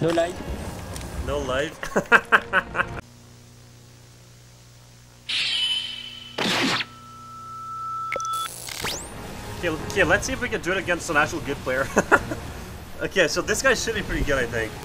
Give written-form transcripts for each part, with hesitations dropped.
No life. No life. Okay, let's see if we can do it against an actual good player. Okay, so this guy should be pretty good, I think.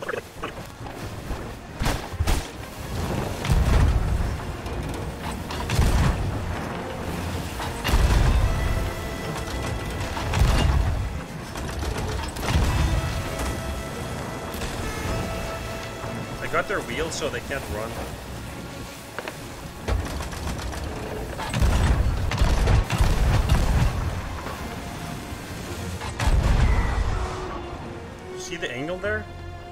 I got their wheels so they can't run. See the angle there?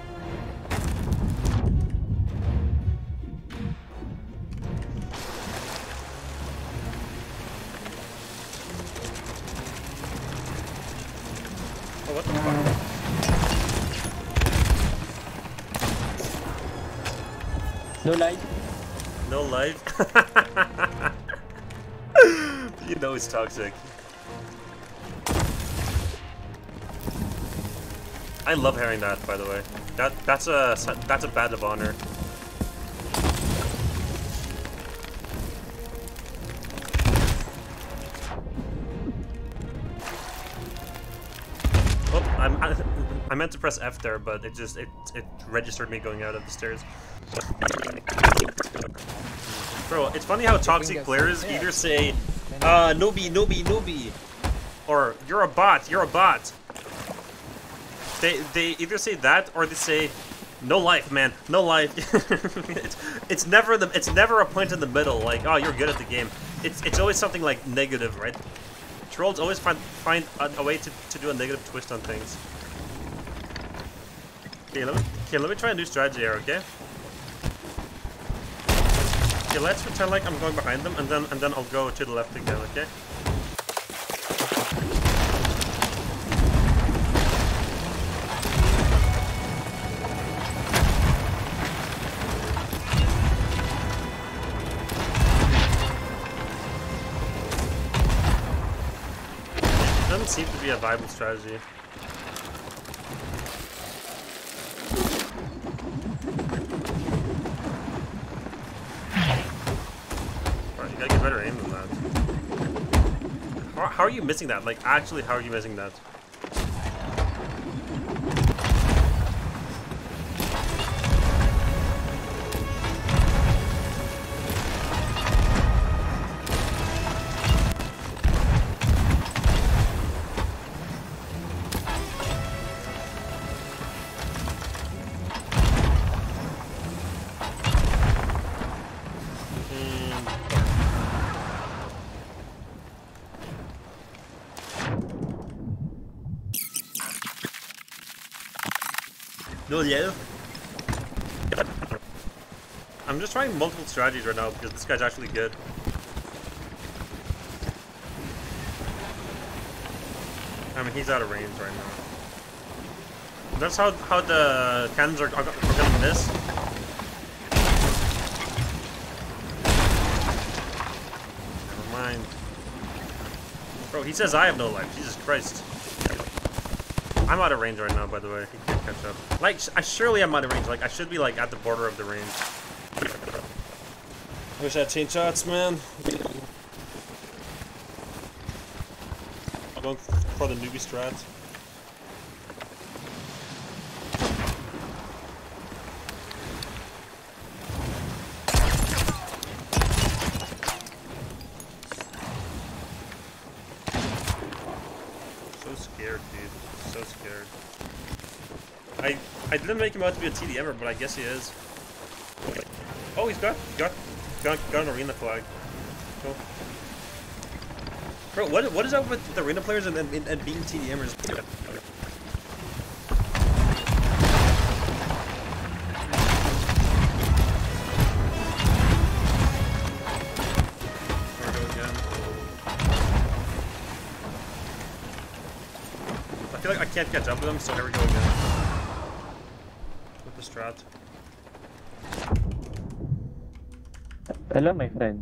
Oh, what the fuck? No life. No life? You know he's toxic. I love hearing that, by the way. That's a badge of honor. Oh, I meant to press F there, but it registered me going out of the stairs. Bro, it's funny how toxic players either say, "Noobie," or "You're a bot, you're a bot." They either say that or they say, "No life, man, no life." it's never a point in the middle like, "Oh, you're good at the game." It's always something like negative, right? Trolls always find a way to do a negative twist on things. Okay, let me try a new strategy here, okay? Okay, let's pretend like I'm going behind them, and then I'll go to the left again, okay? Doesn't seem to be a viable strategy. Alright, you gotta get better aim than that. How are you missing that? Like, actually, how are you missing that? No, yeah. I'm just trying multiple strategies right now because this guy's actually good. I mean, he's out of range right now. That's how the cannons are gonna miss. Never mind. Bro, he says I have no life. Jesus Christ. I'm out of range right now, by the way. He can't catch up. Like, I surely am out of range. Like, I should be, like, at the border of the range. I wish I had chain shots, man. I'm going for the newbie strat. So scared, dude. So scared. I didn't make him out to be a TDMer, but I guess he is. Oh, he's got an arena flag. Cool. Bro, what is up with the arena players and being TDMers? There we go again. I feel like I can't catch up with him, so here we go again. With the strat. Hello, my friend.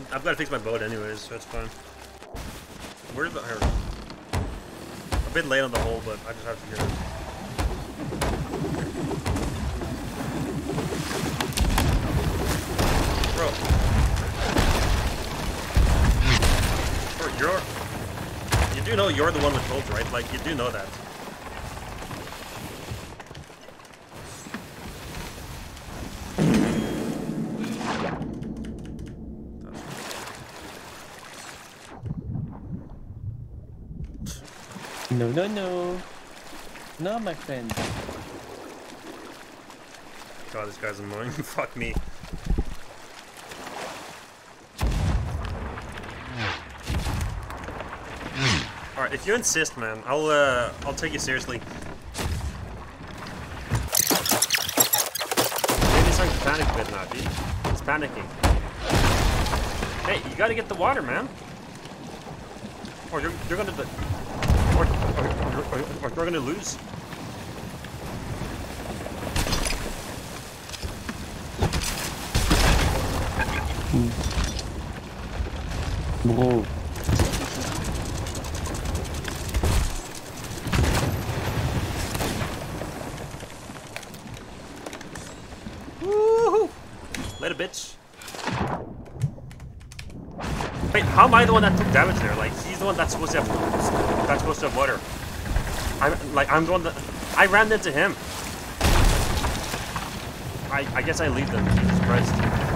I've got to fix my boat anyways, so it's fine. Where's the... Here. A bit late on the hole, but I just have to figure it out. Bro, you do know you're the one with boats, right? Like, you do know that. No, no, no. No, my friend. God, this guy's annoying. Fuck me. Alright, if you insist, man, I'll take you seriously. Maybe he's starting to panic a bit now, dude. He's panicking. Hey, you gotta get the water, man. Or you're gonna... Or you're gonna lose. Bro. Woohoo! Later, bitch. Wait, how am I the one that took damage there? Like, he's the one that's supposed to have water. I'm the one that... I ran into him. I guess I lead them. Jesus Christ.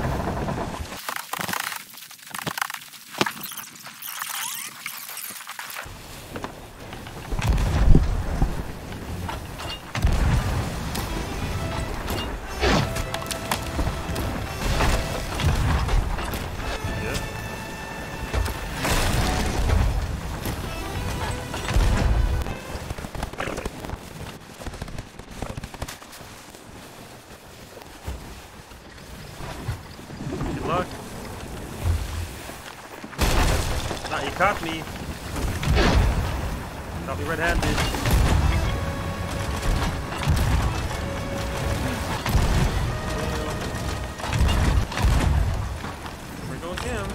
Luck. Ah, you caught me. Caught me red-handed. Here we go again.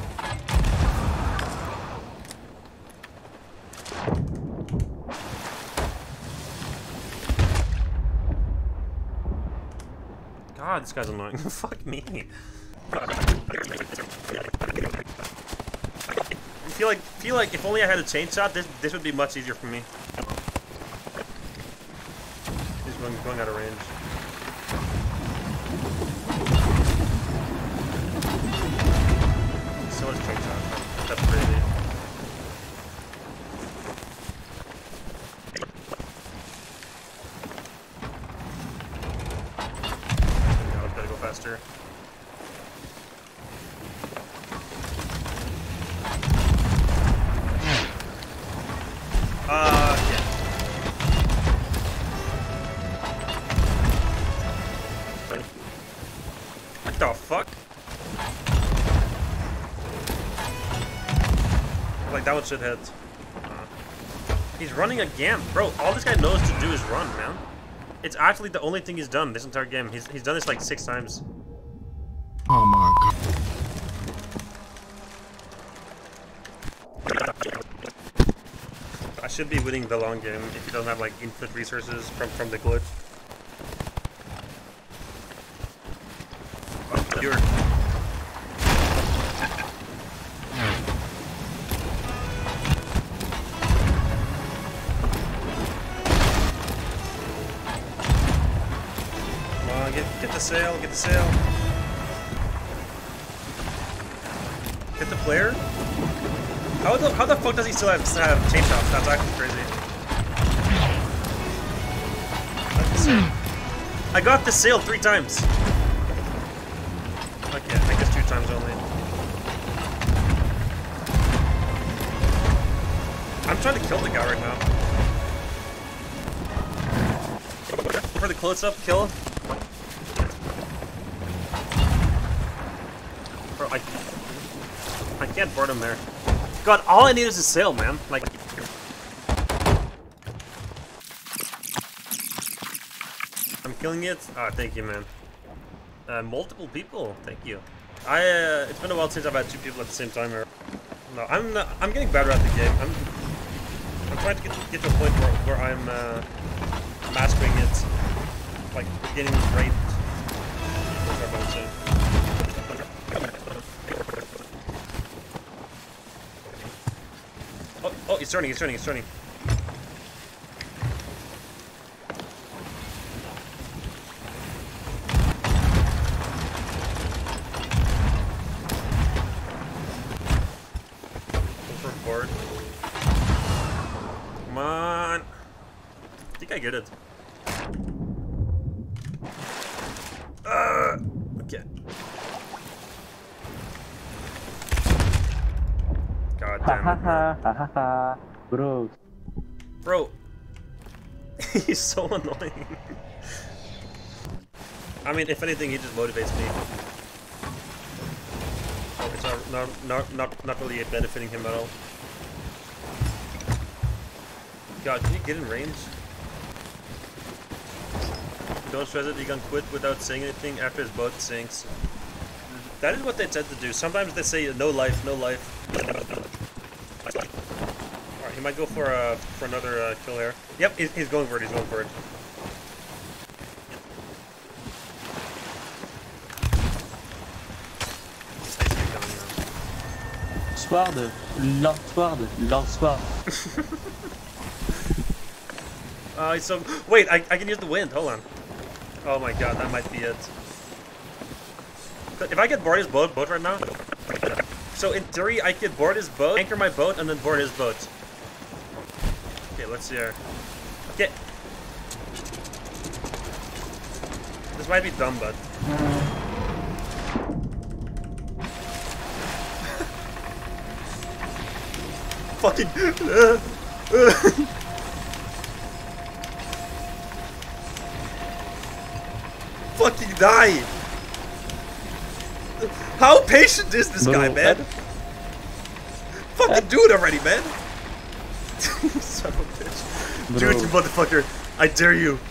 God, this guy's annoying. Fuck me. I feel like if only I had a chainsaw, this would be much easier for me. He's going out of range. So much chainsaw. That's crazy. I've got to go faster. Yeah. What the fuck? Like, that one should hit. He's running again. Bro, all this guy knows to do is run, man. It's actually the only thing he's done this entire game. He's done this like 6 times. Oh my god. I should be winning the long game if he doesn't have like infinite resources from the glitch. Oh, you're... Come on, get the sail, get the sail. Get the player? How the fuck does he still have chainsaws? That's actually crazy. I got the sail 3 times. Okay, I guess 2 times only. I'm trying to kill the guy right now. For the close-up kill. Bro, I can't board him there. God, all I need is a sail, man. Like, I'm killing it. Ah, thank you, man. Multiple people. Thank you. It's been a while since I've had two people at the same time. No, I'm getting better at the game. I'm trying to get to a point where I'm mastering it, like getting great. Oh, he's turning. Come on. I think I get it. Okay. God damn it, Bro. bro. He's so annoying. I mean, if anything, he just motivates me. Oh, it's not really benefiting him at all. God, can you get in range? Don't stress it, you can quit without saying anything after his boat sinks. That is what they tend to do. Sometimes they say no life, no life. Alright, he might go for another kill here. Yep, he's going for it, he's going for it. Sword. Lord Sword. So wait, I can use the wind. Hold on. Oh my god, that might be it. If I could board his boat right now. So in theory, I could board his boat, anchor my boat, and then board his boat. Okay, let's see here. Okay. This might be dumb, but. Fucking. Fucking die! How patient is this guy, man? Fucking do it already, man! Son of a bitch. Do it, you motherfucker! I dare you!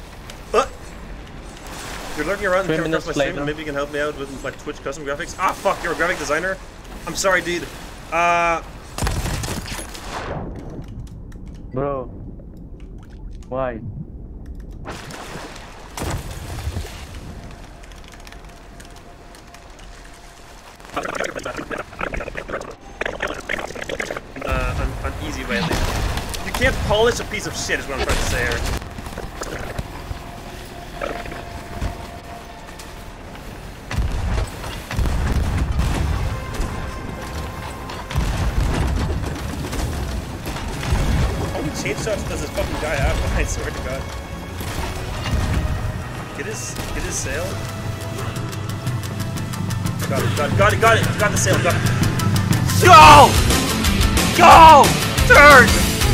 You're lurking around and came across my stream, and maybe you can help me out with my Twitch custom graphics. Ah, fuck, you're a graphic designer? I'm sorry, dude. Bro. Why? An easy way at least. You can't polish a piece of shit is what I'm trying to say here. How many chainshots does this fucking guy have? I swear to God. Get his sail. Got it. Got the sail. Got it. Go! Go! Turn!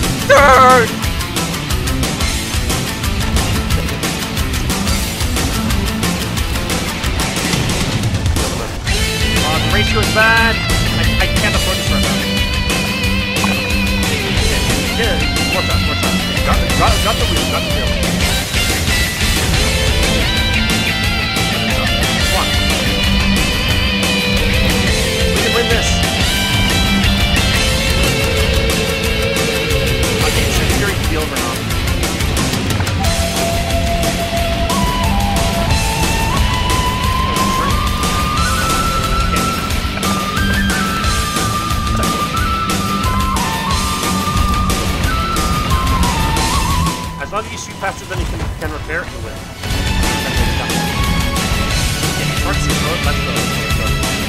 The ratio is bad. I can't afford this right now. Yeah, more shots. Got the wheel, got the wheel. Come on. We can win this. Over now. As long as you shoot faster than you can repair it, you win. Let's go.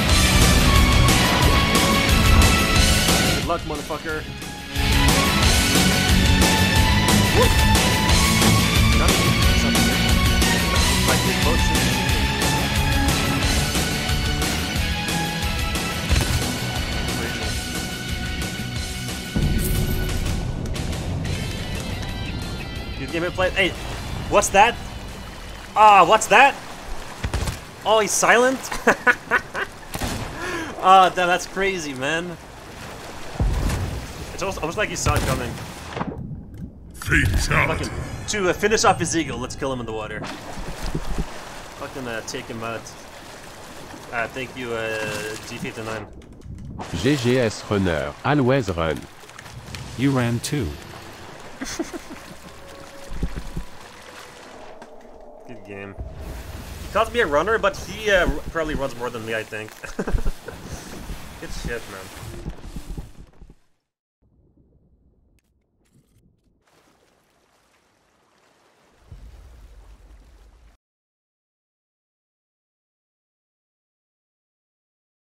Good luck, motherfucker. Whoop. You give me a play. Hey, what's that? What's that? Oh, he's silent? Damn, that's crazy, man. It's almost like you saw it coming. Fatality. To finish off his eagle, let's kill him in the water. Fucking take him out. Thank you, G59. GGS runner, always run. You ran too. Good game. He calls me a runner, but he probably runs more than me, I think. Good shit, man.